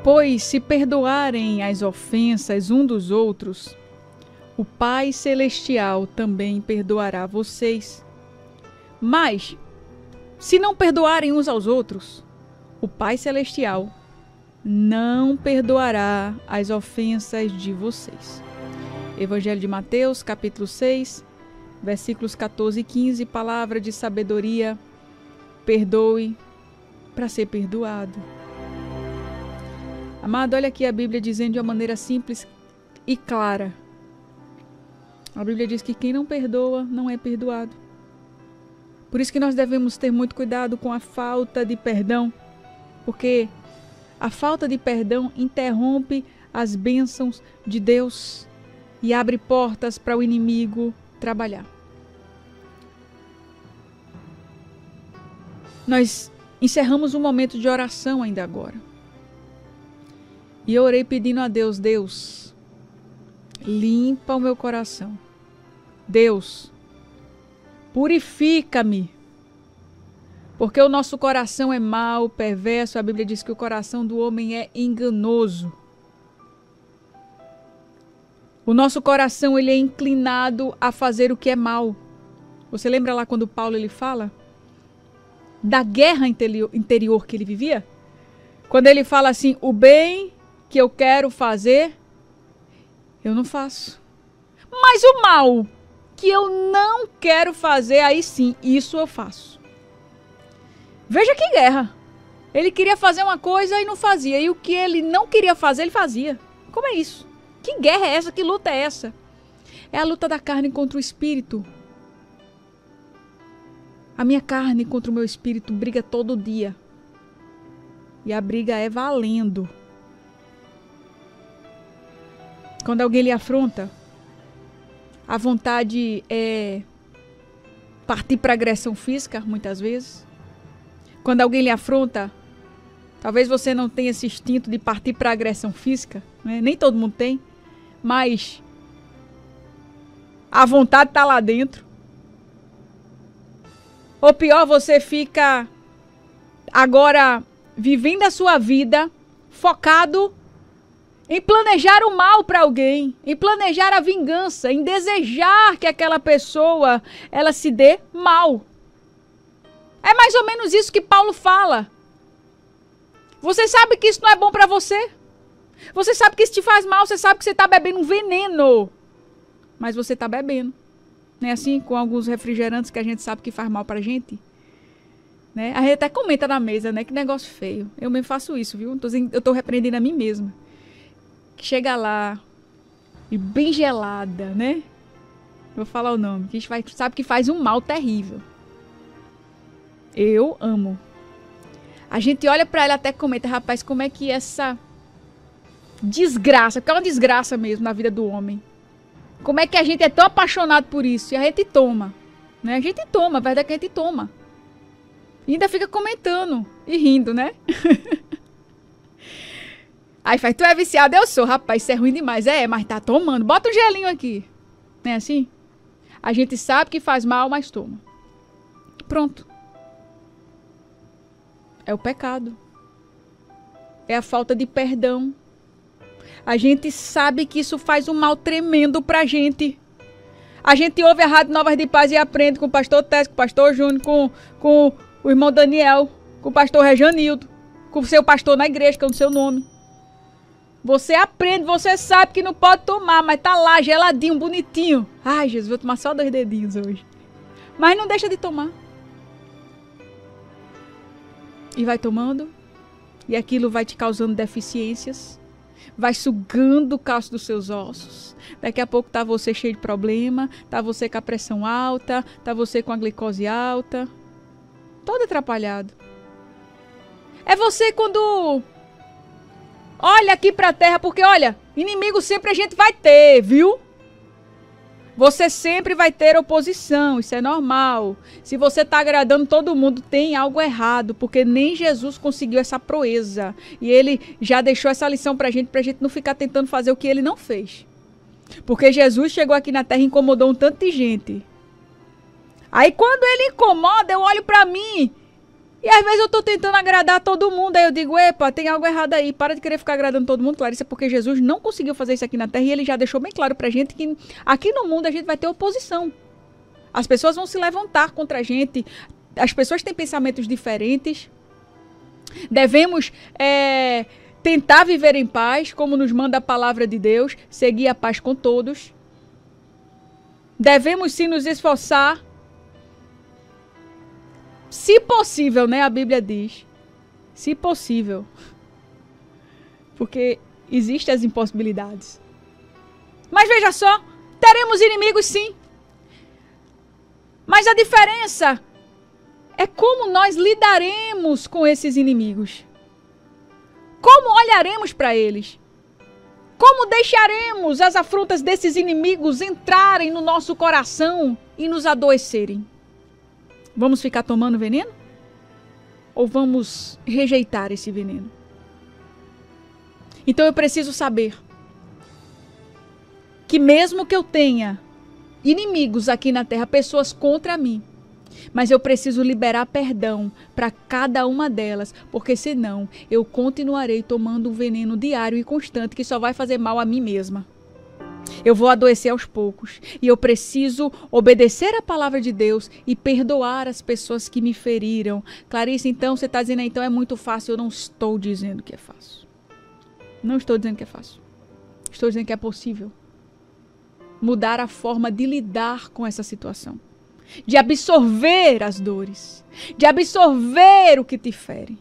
Pois se perdoarem as ofensas um dos outros, o Pai Celestial também perdoará vocês. Mas, se não perdoarem uns aos outros, o Pai Celestial não perdoará as ofensas de vocês. Evangelho de Mateus, capítulo 6, versículos 14 e 15, palavra de sabedoria: perdoe para ser perdoado. Amado, olha aqui a Bíblia dizendo de uma maneira simples e clara. A Bíblia diz que quem não perdoa não é perdoado. Por isso que nós devemos ter muito cuidado com a falta de perdão, porque a falta de perdão interrompe as bênçãos de Deus e abre portas para o inimigo trabalhar. Nós encerramos um momento de oração ainda agora. E eu orei pedindo a Deus: Deus, limpa o meu coração. Deus, purifica-me. Porque o nosso coração é mau, perverso. A Bíblia diz que o coração do homem é enganoso. O nosso coração, ele é inclinado a fazer o que é mal. Você lembra lá quando Paulo ele fala da guerra interior que ele vivia? Quando ele fala assim: o bem que eu quero fazer, eu não faço. Mas o mal que eu não quero fazer, aí sim, isso eu faço. Veja que guerra. Ele queria fazer uma coisa e não fazia. E o que ele não queria fazer, ele fazia. Como é isso? Que guerra é essa? Que luta é essa? É a luta da carne contra o espírito. A minha carne contra o meu espírito briga todo dia. E a briga é valendo. Quando alguém lhe afronta, a vontade é partir para agressão física, muitas vezes. Quando alguém lhe afronta, talvez você não tenha esse instinto de partir para agressão física, né? Nem todo mundo tem, mas a vontade está lá dentro. Ou pior, você fica agora vivendo a sua vida focado em planejar o mal para alguém, em planejar a vingança, em desejar que aquela pessoa ela se dê mal. É mais ou menos isso que Paulo fala. Você sabe que isso não é bom para você. Você sabe que isso te faz mal, você sabe que você está bebendo um veneno. Mas você está bebendo. Não é assim com alguns refrigerantes que a gente sabe que faz mal pra gente? Né? A gente até comenta na mesa, né? Que negócio feio. Eu mesmo faço isso, viu? Eu tô repreendendo a mim mesma. Que chega lá e bem gelada, né? Vou falar o nome. Que a gente sabe que faz um mal terrível. Eu amo. A gente olha pra ela até comenta: rapaz, como é que essa desgraça, porque é uma desgraça mesmo na vida do homem, como é que a gente é tão apaixonado por isso? E a gente toma, né? A gente toma, a verdade é que a gente toma. E ainda fica comentando e rindo, né? Aí faz: tu é viciado? Eu sou. Rapaz, isso é ruim demais. Mas tá tomando. Bota um gelinho aqui. Não é assim? A gente sabe que faz mal, mas toma. Pronto. É o pecado. É a falta de perdão. A gente sabe que isso faz um mal tremendo pra gente. A gente ouve a Rádio Novas de Paz e aprende com o pastor Tess, com o pastor Júnior, com o irmão Daniel, com o pastor Rejanildo, com o seu pastor na igreja, que é o seu nome. Você aprende, você sabe que não pode tomar, mas tá lá, geladinho, bonitinho. Ai, Jesus, vou tomar só 2 dedinhos hoje. Mas não deixa de tomar. E vai tomando. E aquilo vai te causando deficiências. Vai sugando o calço dos seus ossos. Daqui a pouco tá você cheio de problema. Tá você com a pressão alta. Tá você com a glicose alta. Todo atrapalhado. É você quando olha aqui pra terra. Porque olha, inimigo sempre a gente vai ter, viu? Você sempre vai ter oposição, isso é normal. Se você está agradando todo mundo, tem algo errado, porque nem Jesus conseguiu essa proeza. E ele já deixou essa lição pra gente não ficar tentando fazer o que ele não fez. Porque Jesus chegou aqui na terra e incomodou um tanto de gente. Aí quando ele incomoda, eu olho pra mim E às vezes eu tô tentando agradar todo mundo, aí eu digo, epa, tem algo errado aí, para de querer ficar agradando todo mundo, Clarissa, porque Jesus não conseguiu fazer isso aqui na Terra e ele já deixou bem claro pra gente que aqui no mundo a gente vai ter oposição. As pessoas vão se levantar contra a gente, as pessoas têm pensamentos diferentes, devemos tentar viver em paz, como nos manda a palavra de Deus, seguir a paz com todos. Devemos sim nos esforçar, se possível, né? A Bíblia diz, se possível, porque existem as impossibilidades. Mas veja só, teremos inimigos sim. Mas a diferença é como nós lidaremos com esses inimigos. Como olharemos para eles? Como deixaremos as afrontas desses inimigos entrarem no nosso coração e nos adoecerem? Vamos ficar tomando veneno? Ou vamos rejeitar esse veneno? Então eu preciso saber que mesmo que eu tenha inimigos aqui na terra, pessoas contra mim, mas eu preciso liberar perdão para cada uma delas, porque senão eu continuarei tomando um veneno diário e constante que só vai fazer mal a mim mesma. Eu vou adoecer aos poucos e eu preciso obedecer a palavra de Deus e perdoar as pessoas que me feriram. Clarissa, então você está dizendo, então é muito fácil. Eu não estou dizendo que é fácil. Não estou dizendo que é fácil. Estou dizendo que é possível mudar a forma de lidar com essa situação, de absorver as dores, de absorver o que te fere.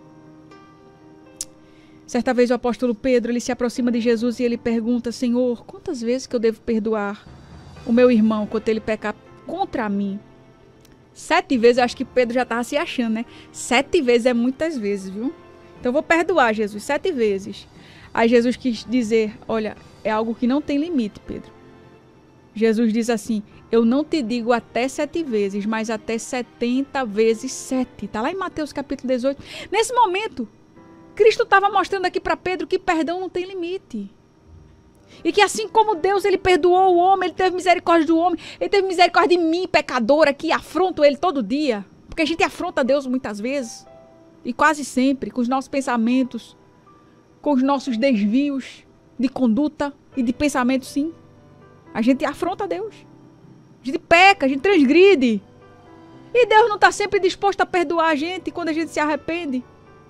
Certa vez o apóstolo Pedro, ele se aproxima de Jesus e ele pergunta, Senhor, quantas vezes que eu devo perdoar o meu irmão quando ele pecar contra mim? 7 vezes, eu acho que Pedro já estava se achando, né? 7 vezes é muitas vezes, viu? Então eu vou perdoar, Jesus, 7 vezes. Aí Jesus quis dizer, olha, é algo que não tem limite, Pedro. Jesus diz assim, eu não te digo até 7 vezes, mas até 70 vezes 7. Está lá em Mateus capítulo 18. Nesse momento, Cristo estava mostrando aqui para Pedro que perdão não tem limite. E que assim como Deus ele perdoou o homem, ele teve misericórdia do homem, ele teve misericórdia de mim, pecadora, que afronto ele todo dia. Porque a gente afronta Deus muitas vezes. E quase sempre, com os nossos pensamentos, com os nossos desvios de conduta e de pensamento, sim. A gente afronta Deus. A gente peca, a gente transgride. E Deus não está sempre disposto a perdoar a gente quando a gente se arrepende.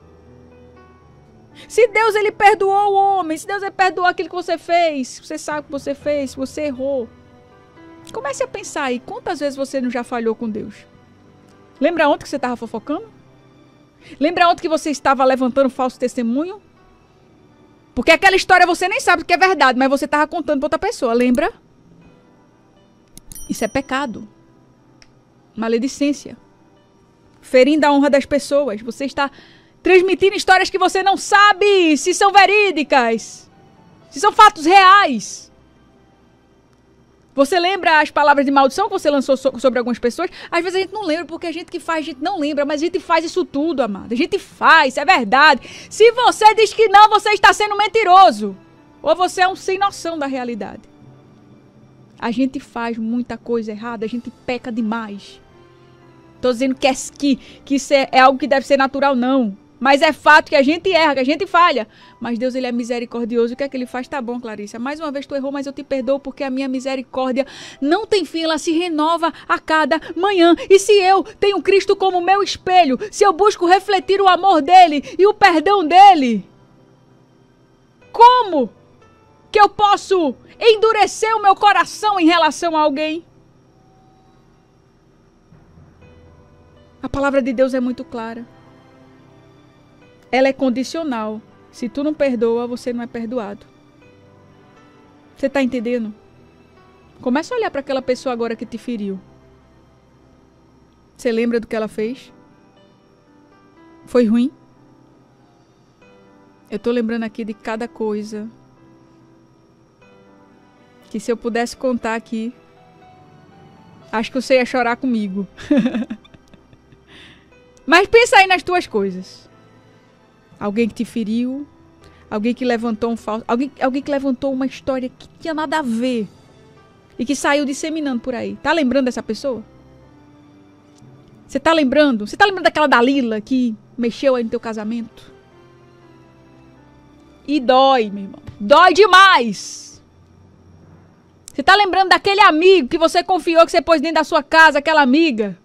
Se Deus ele perdoou o homem, se Deus ele perdoou aquilo que você fez, você sabe o que você fez, se você errou. Comece a pensar aí, quantas vezes você não já falhou com Deus? Lembra ontem que você estava fofocando? Lembra ontem que você estava levantando falso testemunho? Porque aquela história você nem sabe que é verdade, mas você estava contando para outra pessoa, lembra? Isso é pecado. Maledicência. Ferindo a honra das pessoas. Você está transmitindo histórias que você não sabe se são verídicas, se são fatos reais. Você lembra as palavras de maldição que você lançou sobre algumas pessoas? Às vezes a gente não lembra, porque a gente que faz, a gente não lembra, mas a gente faz isso tudo, amada. A gente faz, é verdade. Se você diz que não, você está sendo mentiroso. Ou você é um sem noção da realidade. A gente faz muita coisa errada, a gente peca demais. Estou dizendo que isso é algo que deve ser natural, não. Mas é fato que a gente erra, que a gente falha. Mas Deus, ele é misericordioso. O que é que ele faz? Tá bom, Clarissa. Mais uma vez tu errou, mas eu te perdoo porque a minha misericórdia não tem fim. Ela se renova a cada manhã. E se eu tenho Cristo como meu espelho, se eu busco refletir o amor dele e o perdão dele, como que eu posso endurecer o meu coração em relação a alguém? A palavra de Deus é muito clara. Ela é condicional. Se tu não perdoa, você não é perdoado. Você está entendendo? Começa a olhar para aquela pessoa agora que te feriu. Você lembra do que ela fez? Foi ruim? Eu estou lembrando aqui de cada coisa. Que se eu pudesse contar aqui, acho que você ia chorar comigo. Mas pensa aí nas tuas coisas. Alguém que te feriu, alguém que levantou um falso, alguém que levantou uma história que tinha nada a ver e que saiu disseminando por aí. Tá lembrando dessa pessoa? Você tá lembrando? Você tá lembrando daquela Dalila que mexeu aí no teu casamento? E dói, meu irmão. Dói demais. Você tá lembrando daquele amigo que você confiou, que você pôs dentro da sua casa, aquela amiga?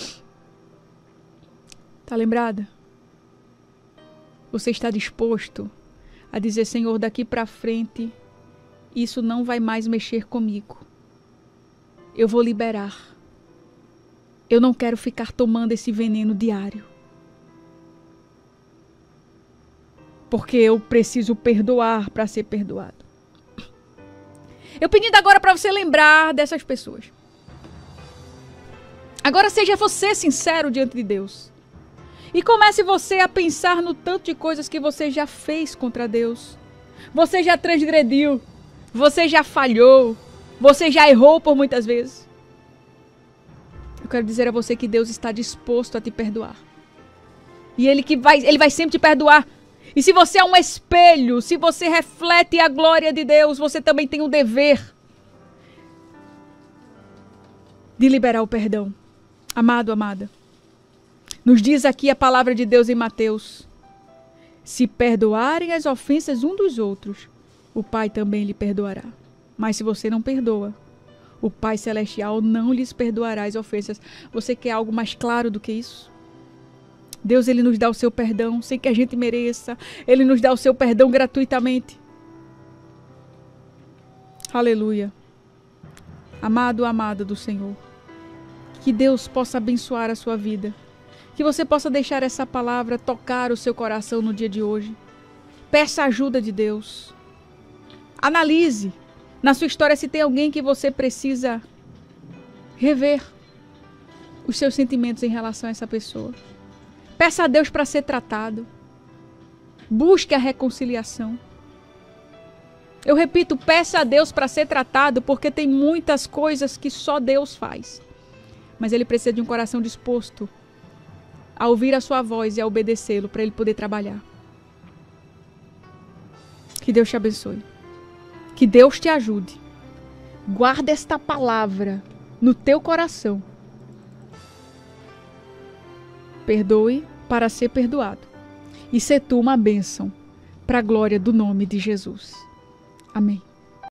Tá lembrada? Você está disposto a dizer, Senhor, daqui pra frente, isso não vai mais mexer comigo. Eu vou liberar. Eu não quero ficar tomando esse veneno diário. Porque eu preciso perdoar para ser perdoado. Eu pedindo agora para você lembrar dessas pessoas. Agora seja você sincero diante de Deus. E comece você a pensar no tanto de coisas que você já fez contra Deus. Você já transgrediu. Você já falhou. Você já errou por muitas vezes. Eu quero dizer a você que Deus está disposto a te perdoar. E Ele vai sempre te perdoar. E se você é um espelho, se você reflete a glória de Deus, você também tem o dever de liberar o perdão. Amado, amada. Nos diz aqui a palavra de Deus em Mateus. Se perdoarem as ofensas um dos outros, o Pai também lhe perdoará. Mas se você não perdoa, o Pai Celestial não lhes perdoará as ofensas. Você quer algo mais claro do que isso? Deus, Ele nos dá o seu perdão sem que a gente mereça. Ele nos dá o seu perdão gratuitamente. Aleluia. Amado, amada do Senhor. Que Deus possa abençoar a sua vida. Que você possa deixar essa palavra tocar o seu coração no dia de hoje. Peça a ajuda de Deus. Analise na sua história se tem alguém que você precisa rever os seus sentimentos em relação a essa pessoa. Peça a Deus para ser tratado. Busque a reconciliação. Eu repito, peça a Deus para ser tratado, porque tem muitas coisas que só Deus faz. Mas Ele precisa de um coração disposto a ouvir a sua voz e a obedecê-lo para Ele poder trabalhar. Que Deus te abençoe. Que Deus te ajude. Guarda esta palavra no teu coração. Perdoe para ser perdoado. E se tu uma bênção para a glória do nome de Jesus. Amém.